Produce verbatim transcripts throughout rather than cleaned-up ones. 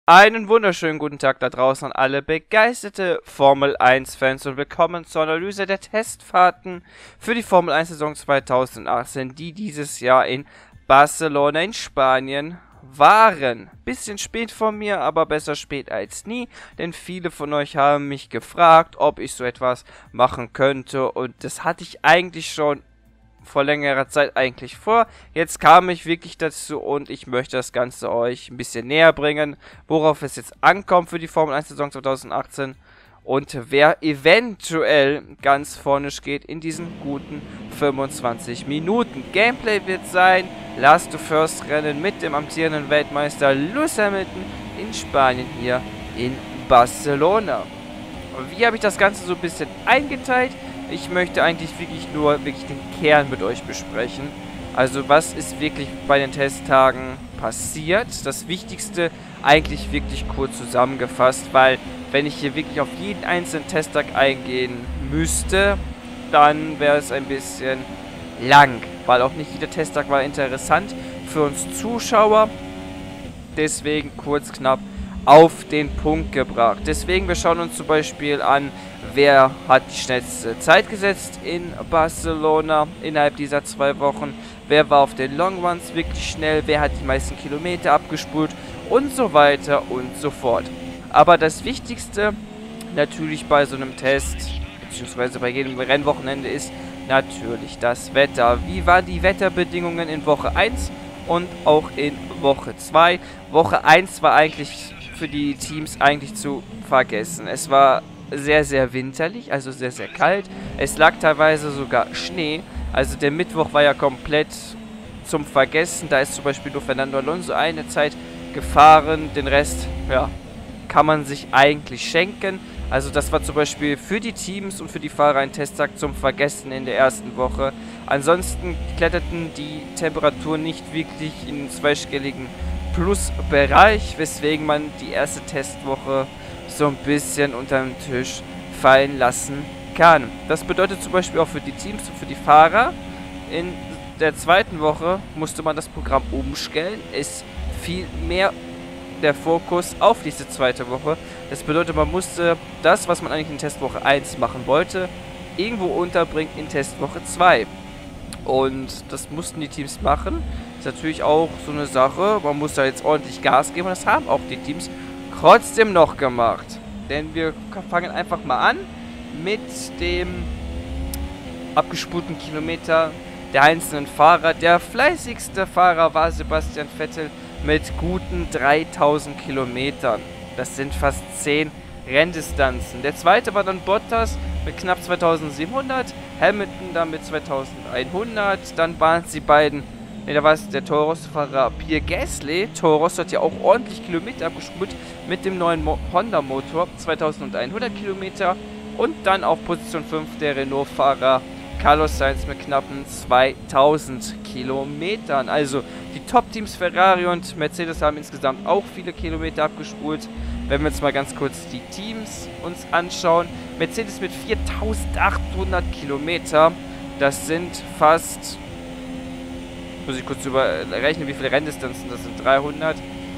Einen wunderschönen guten Tag da draußen an alle begeisterte Formel eins Fans und willkommen zur Analyse der Testfahrten für die Formel eins Saison zweitausendachtzehn, die dieses Jahr in Barcelona in Spanien waren. Bisschen spät von mir, aber besser spät als nie, denn viele von euch haben mich gefragt, ob ich so etwas machen könnte, und das hatte ich eigentlich schon vor längerer Zeit eigentlich vor. Jetzt kam ich wirklich dazu und ich möchte das Ganze euch ein bisschen näher bringen, worauf es jetzt ankommt für die Formel eins Saison zweitausendachtzehn und wer eventuell ganz vorne steht in diesen guten fünfundzwanzig Minuten. Gameplay wird sein Last to First Rennen mit dem amtierenden Weltmeister Lewis Hamilton in Spanien hier in Barcelona. Und wie habe ich das Ganze so ein bisschen eingeteilt? Ich möchte eigentlich wirklich nur wirklich den Kern mit euch besprechen. Also was ist wirklich bei den Testtagen passiert? Das Wichtigste eigentlich wirklich kurz zusammengefasst, weil wenn ich hier wirklich auf jeden einzelnen Testtag eingehen müsste, dann wäre es ein bisschen lang, weil auch nicht jeder Testtag war interessant für uns Zuschauer. Deswegen kurz knapp auf den Punkt gebracht. Deswegen, wir schauen uns zum Beispiel an, wer hat die schnellste Zeit gesetzt in Barcelona innerhalb dieser zwei Wochen, wer war auf den Long Runs wirklich schnell, wer hat die meisten Kilometer abgespult und so weiter und so fort. Aber das Wichtigste natürlich bei so einem Test, beziehungsweise bei jedem Rennwochenende, ist natürlich das Wetter. Wie waren die Wetterbedingungen in Woche eins und auch in Woche zwei? Woche eins war eigentlich für die Teams eigentlich zu vergessen. Es war sehr, sehr winterlich, also sehr, sehr kalt. Es lag teilweise sogar Schnee. Also der Mittwoch war ja komplett zum Vergessen. Da ist zum Beispiel nur Fernando Alonso eine Zeit gefahren. Den Rest, ja, kann man sich eigentlich schenken. Also das war zum Beispiel für die Teams und für die Fahrer ein Testtag zum Vergessen in der ersten Woche. Ansonsten kletterten die Temperaturen nicht wirklich in den zweistelligen Plusbereich, weswegen man die erste Testwoche so ein bisschen unter den Tisch fallen lassen kann. Das bedeutet zum Beispiel auch für die Teams und für die Fahrer, in der zweiten Woche musste man das Programm umstellen. Es fiel mehr der Fokus auf diese zweite Woche. Das bedeutet, man musste das, was man eigentlich in Testwoche eins machen wollte, irgendwo unterbringen in Testwoche zwei. Und das mussten die Teams machen. Ist natürlich auch so eine Sache. Man muss da jetzt ordentlich Gas geben und das haben auch die Teams trotzdem noch gemacht. Denn wir fangen einfach mal an mit dem abgespulten Kilometer der einzelnen Fahrer. Der fleißigste Fahrer war Sebastian Vettel mit guten dreitausend Kilometern. Das sind fast zehn Renndistanzen. Der zweite war dann Bottas mit knapp zweitausendsiebenhundert, Hamilton dann mit zweitausendeinhundert, dann waren es die beiden, ne, da war es der Toro Rosso-Fahrer Pierre Gasly. Toro Rosso hat ja auch ordentlich Kilometer abgespult mit dem neuen Mo Honda-Motor, zweitausendeinhundert Kilometer, und dann auf Position fünf der Renault-Fahrer Carlos Sainz mit knappen zweitausend Kilometern. Also die Top-Teams Ferrari und Mercedes haben insgesamt auch viele Kilometer abgespult. Wenn wir jetzt mal ganz kurz die Teams uns anschauen. Mercedes mit viertausendachthundert Kilometer. Das sind fast, muss ich kurz überrechnen, wie viele Renndistanzen das sind. dreihundert,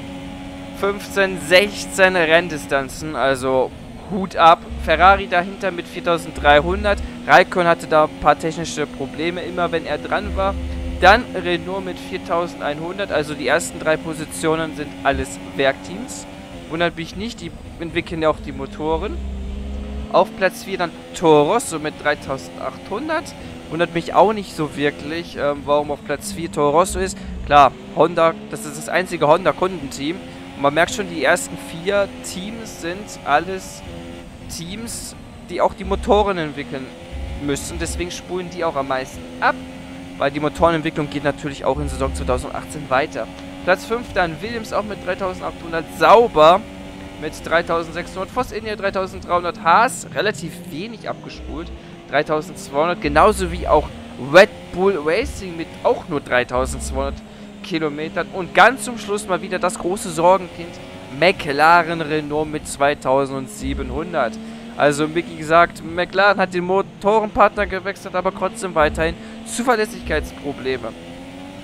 fünfzehn, sechzehn Renndistanzen. Also Hut ab. Ferrari dahinter mit viertausenddreihundert. Raikkonen hatte da ein paar technische Probleme, immer wenn er dran war. Dann Renault mit viertausendeinhundert. Also die ersten drei Positionen sind alles Werkteams. Wundert mich nicht, die entwickeln ja auch die Motoren. Auf Platz vier dann Toro Rosso mit dreitausendachthundert. Wundert mich auch nicht so wirklich, ähm, warum auf Platz vier Toro Rosso ist. Klar, Honda, das ist das einzige Honda-Kundenteam. Und man merkt schon, die ersten vier Teams sind alles Teams, die auch die Motoren entwickeln müssen. Deswegen spulen die auch am meisten ab, weil die Motorenentwicklung geht natürlich auch in Saison zweitausendachtzehn weiter. Platz fünf dann Williams auch mit dreitausendachthundert, Sauber mit dreitausendsechshundert, Force India dreitausenddreihundert, Haas relativ wenig abgespult, dreitausendzweihundert, genauso wie auch Red Bull Racing mit auch nur dreitausendzweihundert Kilometern, und ganz zum Schluss mal wieder das große Sorgenkind McLaren Renault mit zweitausendsiebenhundert. Also wie gesagt, McLaren hat den Motorenpartner gewechselt, aber trotzdem weiterhin Zuverlässigkeitsprobleme.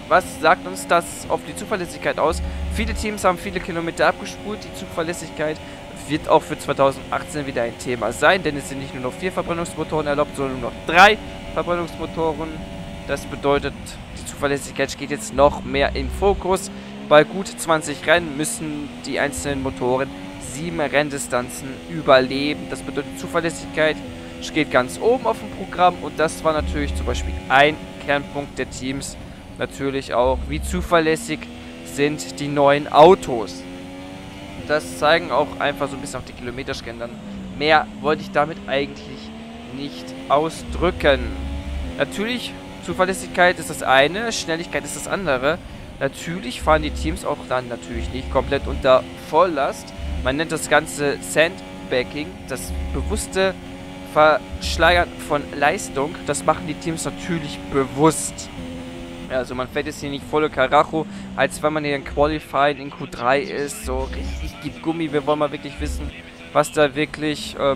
was sagt uns das auf die Zuverlässigkeit aus? Viele Teams haben viele Kilometer abgespult. Die Zuverlässigkeit wird auch für zweitausendachtzehn wieder ein Thema sein, denn es sind nicht nur noch vier Verbrennungsmotoren erlaubt, sondern nur noch drei Verbrennungsmotoren. Das bedeutet, die Zuverlässigkeit steht jetzt noch mehr im Fokus. Bei gut zwanzig Rennen müssen die einzelnen Motoren sieben Renndistanzen überleben. Das bedeutet, Zuverlässigkeit steht ganz oben auf dem Programm und das war natürlich zum Beispiel ein Kernpunkt der Teams. Natürlich auch, wie zuverlässig sind die neuen Autos. Das zeigen auch einfach so ein bisschen auf die Kilometerscannen. Mehr wollte ich damit eigentlich nicht ausdrücken. Natürlich, Zuverlässigkeit ist das eine, Schnelligkeit ist das andere. Natürlich fahren die Teams auch dann natürlich nicht komplett unter Volllast. Man nennt das Ganze Sandbagging, das bewusste Verschleiern von Leistung. Das machen die Teams natürlich bewusst. Ja, also man fährt jetzt hier nicht volle Karacho, als wenn man hier in Qualifying in Q drei ist. So richtig gibt Gummi. Wir wollen mal wirklich wissen, was da wirklich ähm,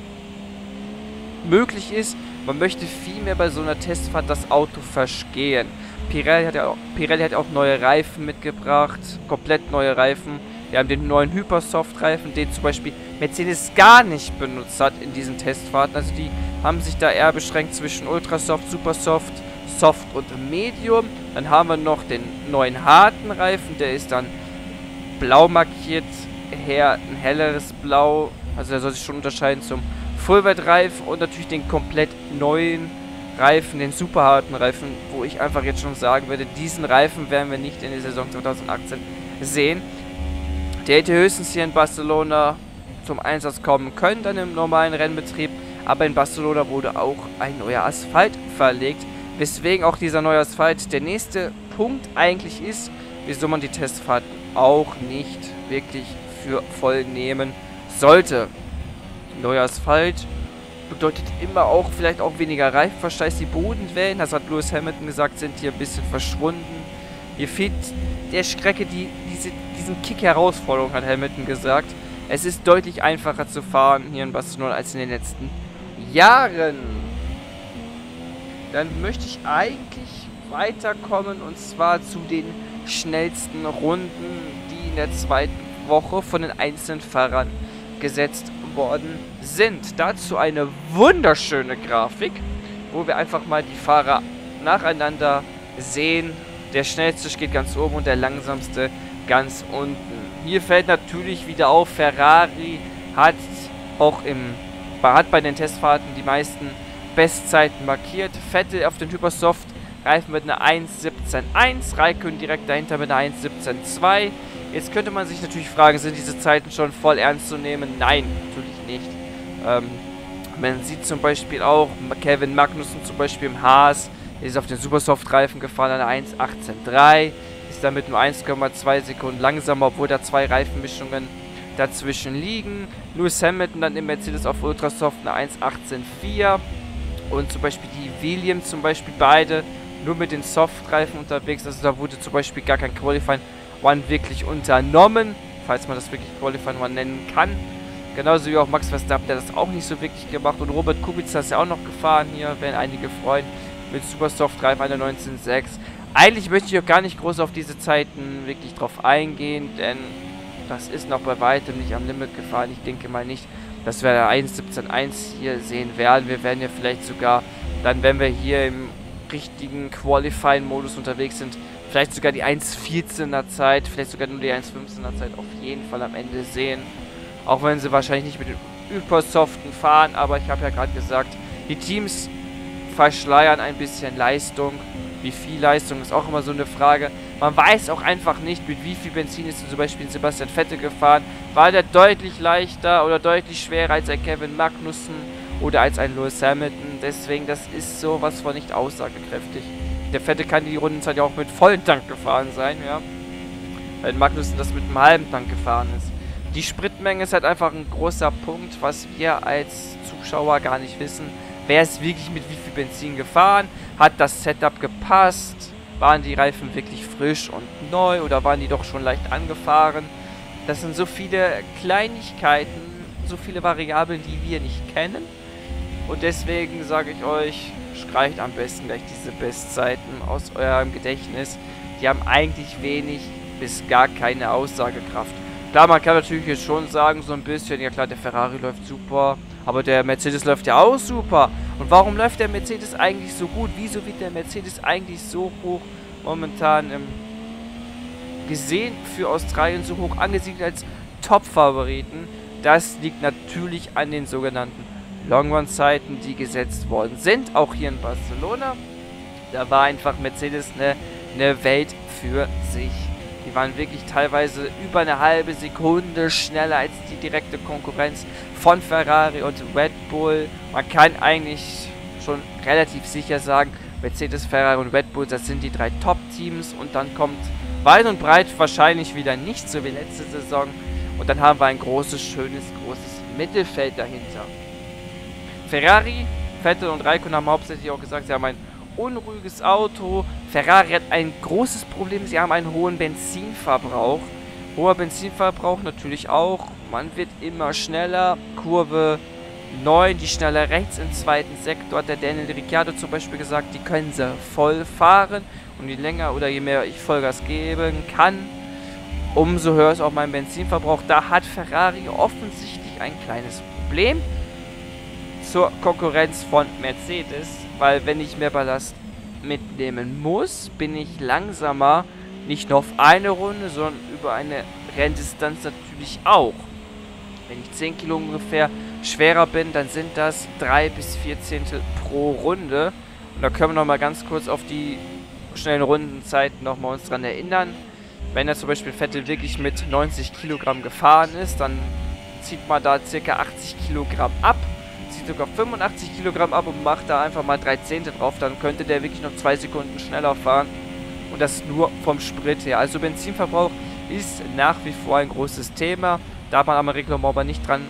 möglich ist. Man möchte vielmehr bei so einer Testfahrt das Auto verstehen. Pirelli hat ja auch, Pirelli hat auch neue Reifen mitgebracht, komplett neue Reifen. Wir haben den neuen Hypersoft-Reifen, den zum Beispiel Mercedes gar nicht benutzt hat in diesen Testfahrten. Also die haben sich da eher beschränkt zwischen Ultrasoft, Supersoft, Soft und Medium. Dann haben wir noch den neuen harten Reifen, der ist dann blau markiert, her ein helleres Blau. Also der soll sich schon unterscheiden zum Fullwet-Reifen und natürlich den komplett neuen Reifen, den super harten Reifen, wo ich einfach jetzt schon sagen würde, diesen Reifen werden wir nicht in der Saison zweitausendachtzehn sehen. Der hätte höchstens hier in Barcelona zum Einsatz kommen können, dann im normalen Rennbetrieb. Aber in Barcelona wurde auch ein neuer Asphalt verlegt, weswegen auch dieser neue Asphalt der nächste Punkt eigentlich ist, wieso man die Testfahrten auch nicht wirklich für voll nehmen sollte. Neuer Asphalt bedeutet immer auch vielleicht auch weniger Reifenverschleiß. Die Bodenwellen, das hat Lewis Hamilton gesagt, sind hier ein bisschen verschwunden. Hier fehlt der Strecke die, diese, diesen Kick-Herausforderung, hat Hamilton gesagt. Es ist deutlich einfacher zu fahren hier in Barcelona als in den letzten Jahren. Dann möchte ich eigentlich weiterkommen und zwar zu den schnellsten Runden, die in der zweiten Woche von den einzelnen Fahrern gesetzt worden sind. Dazu eine wunderschöne Grafik, wo wir einfach mal die Fahrer nacheinander sehen. Der schnellste steht ganz oben und der langsamste ganz unten. Hier fällt natürlich wieder auf, Ferrari hat auch im hat bei den Testfahrten die meisten Bestzeiten markiert. Vettel auf den Hypersoft Reifen mit einer eins siebzehn eins, Raikkonen direkt dahinter mit einer eins siebzehn zwei. Jetzt könnte man sich natürlich fragen, sind diese Zeiten schon voll ernst zu nehmen? Nein, natürlich nicht. Ähm, man sieht zum Beispiel auch Kevin Magnussen zum Beispiel im Haas, ist auf den Supersoft-Reifen gefahren, eine eins achtzehn drei, ist damit nur eins Komma zwei Sekunden langsamer, obwohl da zwei Reifenmischungen dazwischen liegen. Lewis Hamilton dann im Mercedes auf Ultrasoft eine eins achtzehn vier und zum Beispiel die Williams zum Beispiel beide nur mit den Soft-Reifen unterwegs, also da wurde zum Beispiel gar kein Qualifying One wirklich unternommen, falls man das wirklich Qualifying One nennen kann. Genauso wie auch Max Verstappen, der das auch nicht so wirklich gemacht. Und Robert Kubica ist ja auch noch gefahren hier, werden einige freuen, mit Supersoft Drive eine neunzehn sechs. Eigentlich möchte ich auch gar nicht groß auf diese Zeiten wirklich drauf eingehen, denn das ist noch bei weitem nicht am Limit gefahren. Ich denke mal nicht, dass wir eine eins siebzehn eins hier sehen werden. Wir werden ja vielleicht sogar, dann wenn wir hier im richtigen Qualifying-Modus unterwegs sind, vielleicht sogar die eins vierzehner Zeit, vielleicht sogar nur die eins fünfzehner Zeit auf jeden Fall am Ende sehen. Auch wenn sie wahrscheinlich nicht mit den Hypersoften fahren, aber ich habe ja gerade gesagt, die Teams verschleiern ein bisschen Leistung. Wie viel Leistung ist auch immer so eine Frage. Man weiß auch einfach nicht, mit wie viel Benzin ist zum Beispiel Sebastian Vettel gefahren. War der deutlich leichter oder deutlich schwerer als ein Kevin Magnussen oder als ein Lewis Hamilton. Deswegen, das ist sowas von nicht aussagekräftig. Der Vettel kann die Rundenzeit ja auch mit vollen Tank gefahren sein, ja. Weil Magnussen das mit einem halben Tank gefahren ist. Die Spritmenge ist halt einfach ein großer Punkt, was wir als Zuschauer gar nicht wissen. Wer ist wirklich mit wie viel Benzin gefahren? Hat das Setup gepasst? Waren die Reifen wirklich frisch und neu oder waren die doch schon leicht angefahren? Das sind so viele Kleinigkeiten, so viele Variablen, die wir nicht kennen. Und deswegen sage ich euch, streicht am besten gleich diese Bestzeiten aus eurem Gedächtnis. die haben eigentlich wenig bis gar keine Aussagekraft. Klar, man kann natürlich jetzt schon sagen, so ein bisschen, ja klar, der Ferrari läuft super, aber der Mercedes läuft ja auch super. Und warum läuft der Mercedes eigentlich so gut? Wieso wird der Mercedes eigentlich so hoch momentan ähm, gesehen für Australien, so hoch angesiedelt als Top-Favoriten? Das liegt natürlich an den sogenannten Long-Run-Zeiten, die gesetzt worden sind, auch hier in Barcelona. Da war einfach Mercedes eine, eine Welt für sich. Die waren wirklich teilweise über eine halbe Sekunde schneller als die direkte Konkurrenz von Ferrari und Red Bull. Man kann eigentlich schon relativ sicher sagen, Mercedes, Ferrari und Red Bull, das sind die drei Top-Teams. Und dann kommt weit und breit wahrscheinlich wieder nicht, so wie letzte Saison. Und dann haben wir ein großes, schönes, großes Mittelfeld dahinter. Ferrari, Vettel und Raikkonen haben hauptsächlich auch gesagt, sie haben ein unruhiges Auto. Ferrari hat ein großes Problem, sie haben einen hohen Benzinverbrauch. Hoher Benzinverbrauch natürlich auch. Man wird immer schneller. Kurve neun, die schneller rechts im zweiten Sektor, hat der Daniel Ricciardo zum Beispiel gesagt, die können sie voll fahren. Und je länger oder je mehr ich Vollgas geben kann, umso höher ist auch mein Benzinverbrauch. Da hat Ferrari offensichtlich ein kleines Problem zur Konkurrenz von Mercedes, weil wenn ich mehr Ballast mitnehmen muss, bin ich langsamer, nicht nur auf eine Runde, sondern über eine Renndistanz natürlich auch. Wenn ich zehn Kilo ungefähr schwerer bin, dann sind das drei bis vier Zehntel pro Runde. Und da können wir nochmal ganz kurz auf die schnellen Rundenzeiten nochmal uns dran erinnern. Wenn er zum Beispiel Vettel wirklich mit neunzig Kilogramm gefahren ist, dann zieht man da ca. achtzig Kilogramm ab. Zieht sogar fünfundachtzig Kilogramm ab und macht da einfach mal drei Zehntel drauf. Dann könnte der wirklich noch zwei Sekunden schneller fahren. Und das nur vom Sprit her. Also Benzinverbrauch ist nach wie vor ein großes Thema. Da hat man am Reglement aber nicht dran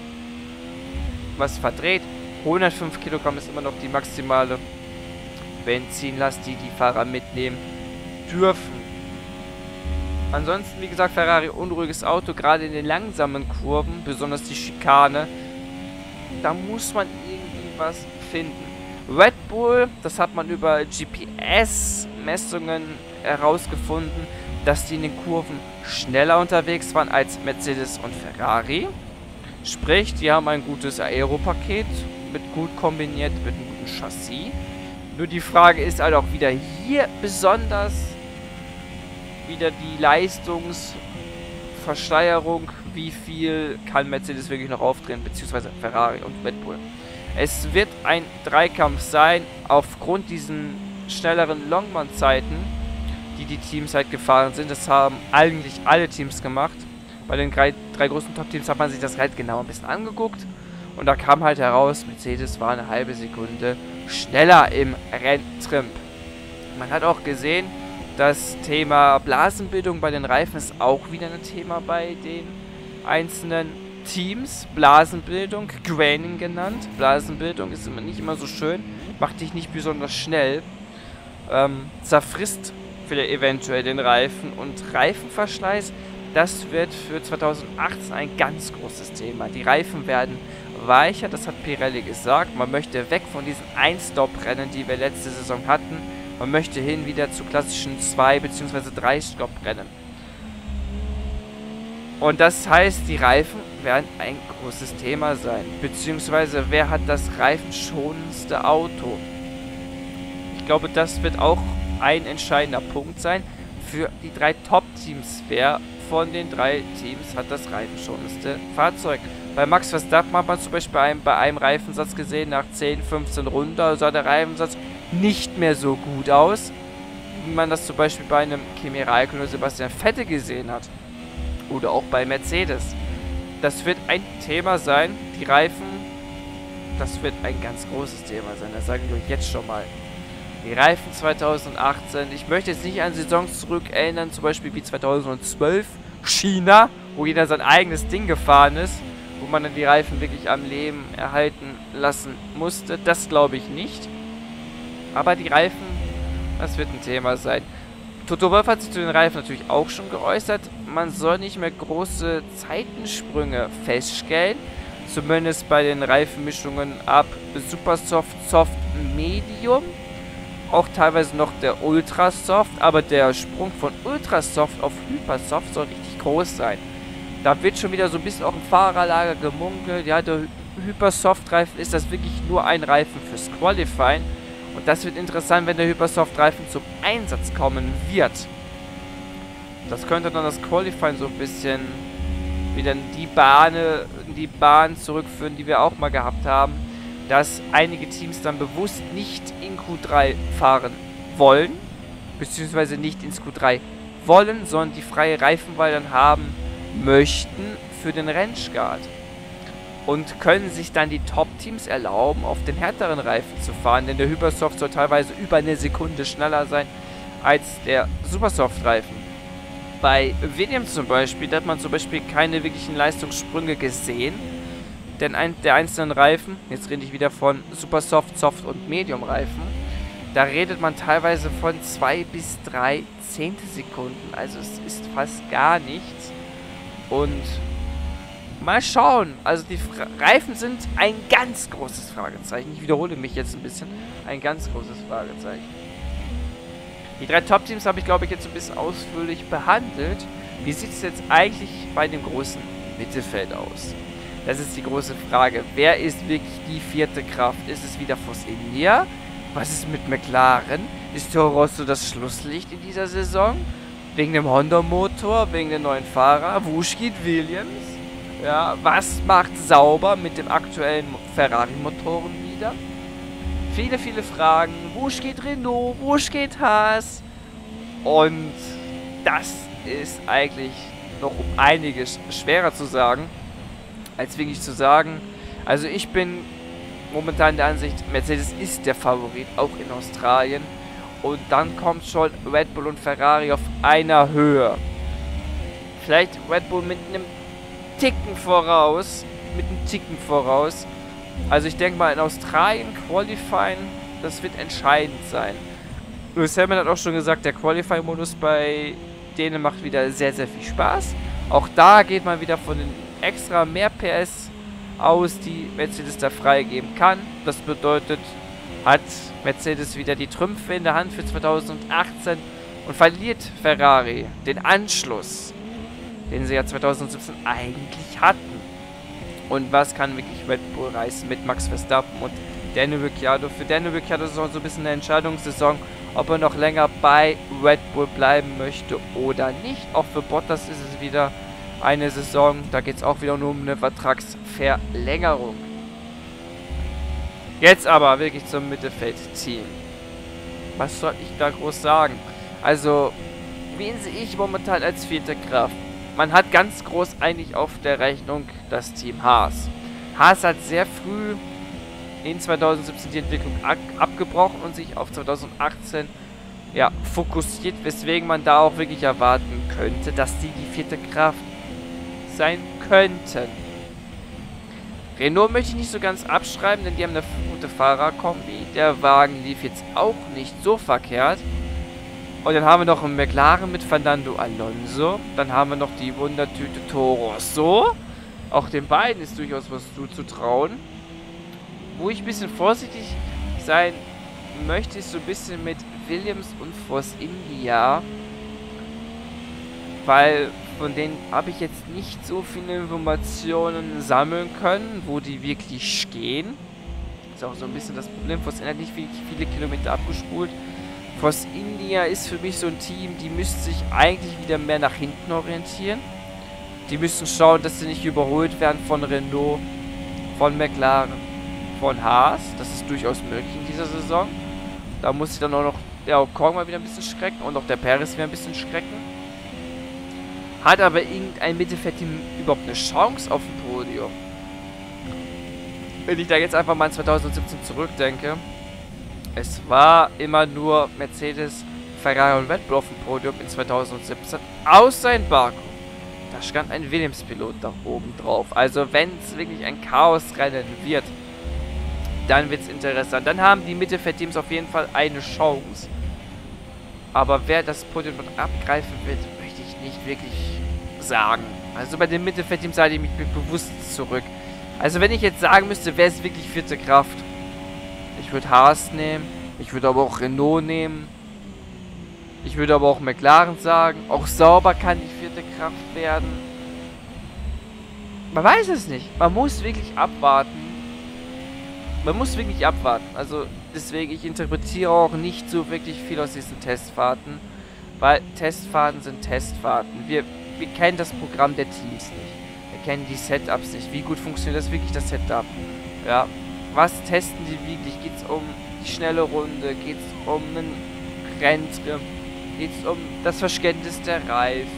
was verdreht. hundertfünf Kilogramm ist immer noch die maximale Benzinlast, die die Fahrer mitnehmen dürfen. Ansonsten, wie gesagt, Ferrari unruhiges Auto, gerade in den langsamen Kurven, besonders die Schikane. Da muss man irgendwie was finden. Red Bull, das hat man über G P S-Messungen herausgefunden, dass die in den Kurven schneller unterwegs waren als Mercedes und Ferrari. Sprich, die haben ein gutes Aeropaket mit gut kombiniert mit einem guten Chassis. Nur die Frage ist halt auch wieder hier besonders wieder die Leistungsversteigerung, wie viel kann Mercedes wirklich noch aufdrehen, beziehungsweise Ferrari und Red Bull. Es wird ein Dreikampf sein, aufgrund diesen schnelleren Longman-Zeiten, die die Teams halt gefahren sind. Das haben eigentlich alle Teams gemacht. Bei den drei, drei großen Top-Teams hat man sich das halt genau ein bisschen angeguckt. Und da kam halt heraus, Mercedes war eine halbe Sekunde schneller im Renntrimp. Man hat auch gesehen, das Thema Blasenbildung bei den Reifen ist auch wieder ein Thema bei den einzelnen Teams. Blasenbildung, Graining genannt. Blasenbildung ist immer nicht immer so schön, macht dich nicht besonders schnell, ähm, zerfrisst wieder eventuell den Reifen. Und Reifenverschleiß, das wird für zweitausendachtzehn ein ganz großes Thema. Die Reifen werden weicher, das hat Pirelli gesagt. Man möchte weg von diesen Ein-Stop-Rennen, die wir letzte Saison hatten. Man möchte hin wieder zu klassischen zwei- bzw. drei-Stop-Rennen. Und das heißt, die Reifen werden ein großes Thema sein. Beziehungsweise, wer hat das reifenschonendste Auto? Ich glaube, das wird auch ein entscheidender Punkt sein für die drei Top-Teams. Wer von den drei Teams hat das reifenschonendste Fahrzeug? Bei Max Verstappen hat man zum Beispiel bei einem, bei einem Reifensatz gesehen, nach zehn, fünfzehn Runden sah der Reifensatz nicht mehr so gut aus, wie man das zum Beispiel bei einem Kimi Räikkönen oder Sebastian Vettel gesehen hat. Oder auch bei Mercedes. Das wird ein Thema sein. Die Reifen, das wird ein ganz großes Thema sein. Das sage ich euch jetzt schon mal. Die Reifen zweitausendachtzehn. Ich möchte jetzt nicht an Saisons zurück erinnern, zum Beispiel wie zweitausendzwölf, China, wo jeder sein eigenes Ding gefahren ist, wo man dann die Reifen wirklich am Leben erhalten lassen musste. Das glaube ich nicht. Aber die Reifen, das wird ein Thema sein. Toto Wolff hat sich zu den Reifen natürlich auch schon geäußert. Man soll nicht mehr große Zeitensprünge feststellen. Zumindest bei den Reifenmischungen ab Super Soft, Soft, Medium. auch teilweise noch der Ultrasoft, aber der Sprung von Ultrasoft auf Hypersoft soll richtig groß sein. Da wird schon wieder so ein bisschen auch im Fahrerlager gemunkelt. Ja, der Hypersoft-Reifen ist das wirklich nur ein Reifen fürs Qualifying. Und das wird interessant, wenn der Hypersoft-Reifen zum Einsatz kommen wird. Das könnte dann das Qualifying so ein bisschen wieder in die Bahn, in die Bahn zurückführen, die wir auch mal gehabt haben. Dass einige Teams dann bewusst nicht in Q drei fahren wollen, beziehungsweise nicht ins Q drei wollen, sondern die freie Reifenwahl dann haben möchten für den Rennstart. Und können sich dann die Top-Teams erlauben, auf den härteren Reifen zu fahren, denn der Hypersoft soll teilweise über eine Sekunde schneller sein als der Supersoft-Reifen. Bei Williams zum Beispiel, da hat man zum Beispiel keine wirklichen Leistungssprünge gesehen, denn ein, der einzelnen Reifen, jetzt rede ich wieder von Supersoft, Soft und Medium-Reifen, da redet man teilweise von zwei bis drei Zehntelsekunden, also es ist fast gar nichts. Und mal schauen, also die Fra Reifen sind ein ganz großes Fragezeichen. Ich wiederhole mich jetzt ein bisschen, ein ganz großes Fragezeichen. Die drei Top-Teams habe ich, glaube ich, jetzt ein bisschen ausführlich behandelt. Wie sieht es jetzt eigentlich bei dem großen Mittelfeld aus? Das ist die große Frage. Wer ist wirklich die vierte Kraft? Ist es wieder Force India? Was ist mit McLaren? Ist Toro Rosso das Schlusslicht in dieser Saison? Wegen dem Honda-Motor, wegen dem neuen Fahrer? Wo geht Williams? Ja, was macht Sauber mit dem aktuellen Ferrari-Motoren wieder? Viele, viele Fragen. Wo geht Renault? Wo geht Haas? Und das ist eigentlich noch um einiges schwerer zu sagen, als wirklich zu sagen. Also ich bin momentan der Ansicht, Mercedes ist der Favorit, auch in Australien. Und dann kommt schon Red Bull und Ferrari auf einer Höhe. Vielleicht Red Bull mit einem Ticken voraus. Mit einem Ticken voraus. Also ich denke mal in Australien Qualifying, das wird entscheidend sein. Lewis Hamilton hat auch schon gesagt, der Qualifying-Modus bei denen macht wieder sehr, sehr viel Spaß. Auch da geht man wieder von den extra mehr P S aus, die Mercedes da freigeben kann. Das bedeutet, hat Mercedes wieder die Trümpfe in der Hand für zweitausendachtzehn und verliert Ferrari den Anschluss, den sie ja zweitausendsiebzehn eigentlich hatten. Und was kann wirklich Red Bull reißen mit Max Verstappen und Daniel Ricciardo? Für Daniel Ricciardo ist es so ein bisschen eine Entscheidungssaison, ob er noch länger bei Red Bull bleiben möchte oder nicht. Auch für Bottas ist es wieder eine Saison, da geht es auch wieder nur um eine Vertragsverlängerung. Jetzt aber wirklich zum Mittelfeld-Team. Was soll ich da groß sagen? Also, wen sehe ich momentan als vierte Kraft? Man hat ganz groß eigentlich auf der Rechnung das Team Haas. Haas hat sehr früh in zweitausendsiebzehn die Entwicklung abgebrochen und sich auf zweitausendachtzehn ja, fokussiert, weswegen man da auch wirklich erwarten könnte, dass die die vierte Kraft sein könnten. Renault möchte ich nicht so ganz abschreiben, denn die haben eine gute Fahrerkombi. Der Wagen lief jetzt auch nicht so verkehrt. Und dann haben wir noch einen McLaren mit Fernando Alonso. Dann haben wir noch die Wundertüte Toro Rosso. Auch den beiden ist durchaus was zuzutrauen. Wo ich ein bisschen vorsichtig sein möchte, ist so ein bisschen mit Williams und Force India. Weil von denen habe ich jetzt nicht so viele Informationen sammeln können, wo die wirklich gehen. Ist auch so ein bisschen das Problem. Force India hat nicht wirklich viele Kilometer abgespult. Force India ist für mich so ein Team, die müssten sich eigentlich wieder mehr nach hinten orientieren. Die müssen schauen, dass sie nicht überholt werden von Renault, von McLaren, von Haas. Das ist durchaus möglich in dieser Saison. Da muss sich dann auch noch der Ocon mal wieder ein bisschen schrecken und auch der Perez wieder ein bisschen schrecken. Hat aber irgendein Mittelfeldteam überhaupt eine Chance auf dem Podium? Wenn ich da jetzt einfach mal an zweitausendsiebzehn zurückdenke, es war immer nur Mercedes, Ferrari und Red Bull auf dem Podium in zweitausendsiebzehn, außer in Baku. Da stand ein Williams-Pilot da oben drauf. Also wenn es wirklich ein Chaosrennen wird, dann wird es interessant. Dann haben die Mittelfeldteams auf jeden Fall eine Chance. Aber wer das Podium noch abgreifen wird, möchte ich nicht wirklich sagen. Also bei den Mittelfeldteams halte ich mich bewusst zurück. Also wenn ich jetzt sagen müsste, wer ist wirklich vierte Kraft? Ich würde Haas nehmen, Ich würde aber auch Renault nehmen. Ich würde aber auch McLaren sagen. Auch Sauber kann die vierte Kraft werden. Man weiß es nicht. Man muss wirklich abwarten. Man muss wirklich abwarten. Also deswegen, ich interpretiere auch nicht so wirklich viel aus diesen Testfahrten. Weil Testfahrten sind Testfahrten. Wir, wir kennen das Programm der Teams nicht. Wir kennen die Setups nicht. Wie gut funktioniert das wirklich, das Setup? Ja. Was testen die wirklich? Geht es um die schnelle Runde? Geht es um einen Renntrip? Geht es um das Verständnis der Reifen?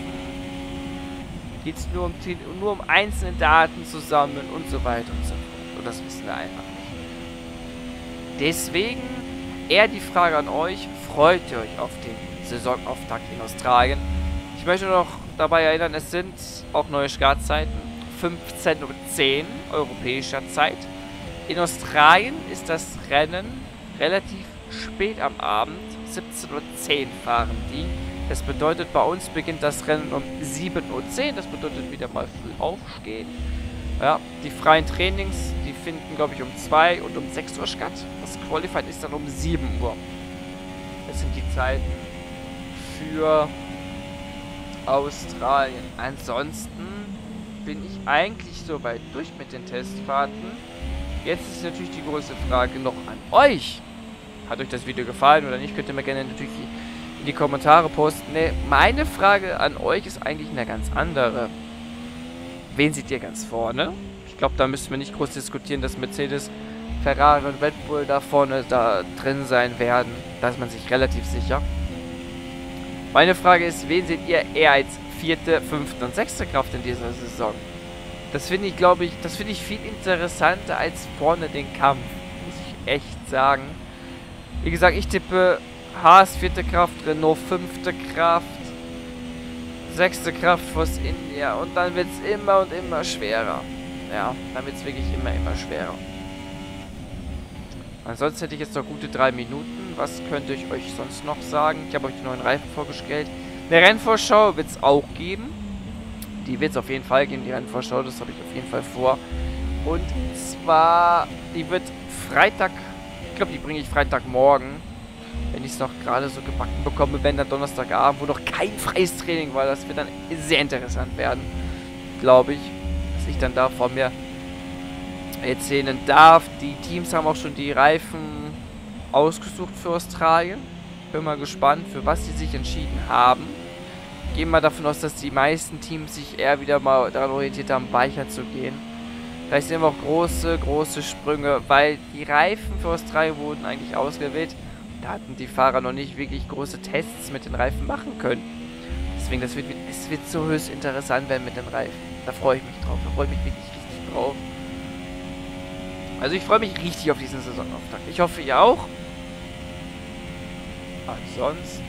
Geht es nur um, nur um einzelne Daten zu sammeln und so weiter und so fort? Und das wissen wir einfach nicht. Deswegen eher die Frage an euch, freut ihr euch auf den Saisonauftakt in Australien? Ich möchte noch dabei erinnern, es sind auch neue Startzeiten. fünfzehn Uhr zehn europäischer Zeit. In Australien ist das Rennen relativ spät am Abend. siebzehn Uhr zehn fahren die. Das bedeutet, bei uns beginnt das Rennen um sieben Uhr zehn. Das bedeutet wieder mal früh aufstehen. Ja, die freien Trainings, die finden, glaube ich, um zwei und um sechs Uhr statt. Das Qualified ist dann um sieben Uhr. Das sind die Zeiten für Australien. Ansonsten bin ich eigentlich soweit durch mit den Testfahrten. Jetzt ist natürlich die große Frage noch an euch. Hat euch das Video gefallen oder nicht? Könnt ihr mir gerne natürlich in die Kommentare posten. Ne, meine Frage an euch ist eigentlich eine ganz andere. Wen seht ihr ganz vorne? Ich glaube, da müssen wir nicht groß diskutieren, dass Mercedes, Ferrari und Red Bull da vorne da drin sein werden. Da ist man sich relativ sicher. Meine Frage ist, wen seht ihr eher als vierte, fünfte und sechste Kraft in dieser Saison? Das finde ich, glaube ich, das finde ich viel interessanter als vorne den Kampf, muss ich echt sagen. Wie gesagt, ich tippe Haas vierte Kraft, Renault fünfte Kraft, sechste Kraft Force India und dann wird es immer und immer schwerer. Ja, dann wird es wirklich immer, immer schwerer. Ansonsten hätte ich jetzt noch gute drei Minuten. Was könnte ich euch sonst noch sagen? Ich habe euch die neuen Reifen vorgestellt. Eine Rennvorschau wird es auch geben. Die wird es auf jeden Fall geben, die Rennvorschau. Das habe ich auf jeden Fall vor. Und zwar, die wird Freitag, ich glaube, die bringe ich Freitagmorgen. Wenn ich es noch gerade so gebacken bekomme, wenn dann Donnerstagabend, wo noch kein freies Training war. Das wird dann sehr interessant werden, glaube ich, dass ich dann da vor mir erzählen darf. Die Teams haben auch schon die Reifen ausgesucht für Australien. Bin mal gespannt, für was sie sich entschieden haben. Gehen wir davon aus, dass die meisten Teams sich eher wieder mal daran orientiert haben, weicher zu gehen. Vielleicht sehen wir auch große, große Sprünge, weil die Reifen für Australien wurden eigentlich ausgewählt. Da hatten die Fahrer noch nicht wirklich große Tests mit den Reifen machen können. Deswegen, das wird, es wird so höchst interessant werden mit den Reifen. Da freue ich mich drauf. Da freue ich mich wirklich richtig drauf. Also ich freue mich richtig auf diesen Saisonauftakt. Ich hoffe, ihr auch. Ansonsten...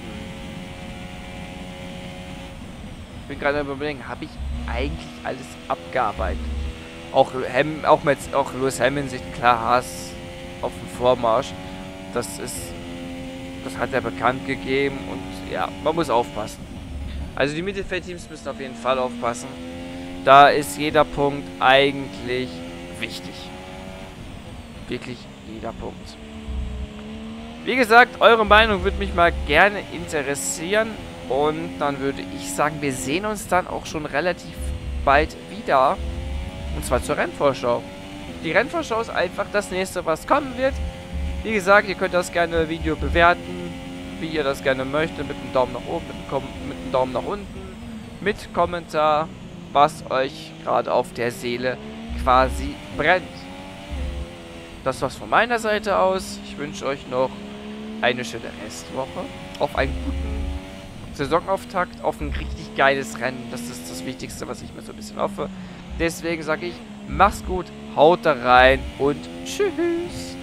Ich bin gerade überlegen, habe ich eigentlich alles abgearbeitet? Auch, Ham, auch, mit, auch Lewis Hamilton sieht klar Haas auf dem Vormarsch. Das ist... Das hat er bekannt gegeben und ja, man muss aufpassen. Also die Mittelfeldteams müssen auf jeden Fall aufpassen. Da ist jeder Punkt eigentlich wichtig. Wirklich jeder Punkt. Wie gesagt, eure Meinung würde mich mal gerne interessieren. Und dann würde ich sagen, wir sehen uns dann auch schon relativ bald wieder. Und zwar zur Rennvorschau. Die Rennvorschau ist einfach das nächste, was kommen wird. Wie gesagt, ihr könnt das gerne Video bewerten, wie ihr das gerne möchtet, mit einem Daumen nach oben, mit einem, mit einem Daumen nach unten, mit Kommentar, was euch gerade auf der Seele quasi brennt. Das war's von meiner Seite aus. Ich wünsche euch noch eine schöne Restwoche, auf einen guten Saisonauftakt, auf ein richtig geiles Rennen. Das ist das Wichtigste, was ich mir so ein bisschen hoffe. Deswegen sage ich, macht's gut, haut da rein und tschüss.